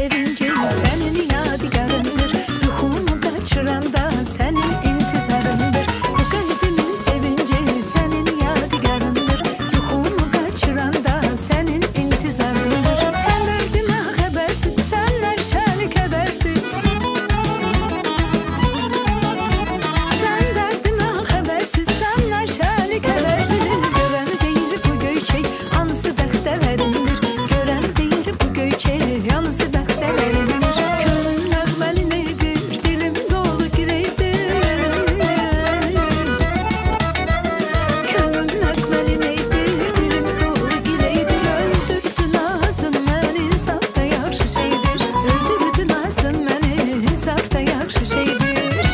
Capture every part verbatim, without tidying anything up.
sevinci senin yadigarındır. Yuxumu kaçıranda senin intizarındır. Bu kalbimin sevinci senin yadigarındır. Yuxumu kaçıranda senin intizarındır. Sen derdime habersiz, senler şəli kedersiz. Sen derdime habersiz, senler şəli kedersiz. Gören değil bu göyçek, hansı bəxtə verindir. Gören değil bu göyçek, hansı bəxtə verindir. Könlüm nəğməli neydir, dilim dolu gireydir. Könlüm nəğməli neydir, dilim dolu gireydir. Öldürdü nazın məni, saf da yaxşı şeydir. Öldürdü nazın məni, saf da yaxşı şeydir.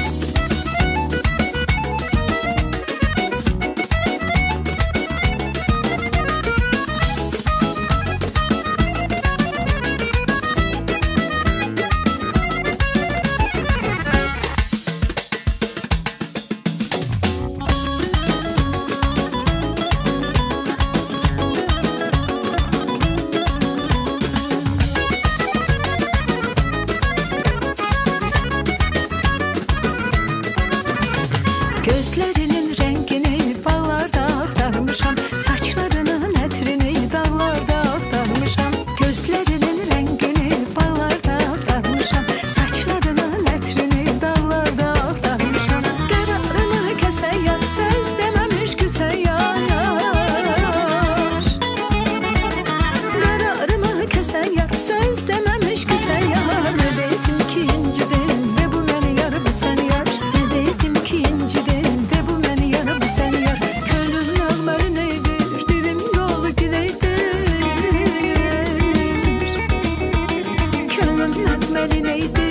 Gözlerinin rengini bağlarda aktarmışam. Saçlarının ətrini dağlarda aktarmışam. Gözlerinin rengini bağlarda aktarmışam. Saçlarının ətrini dağlarda aktarmışam. Qərarını kəsə yar, söz deməmiş küsə yar. Qərarımı kəsə yar, söz deməmiş küsə yar. Ne dedim ki incidin, de bu məni yar, bu sən yar. Ne dedim ki incidin, de bu məni yar, bu sən yar. Könlüm nəğməli neydir, dilim dolu gireydir. Könlüm nəğməli neydir,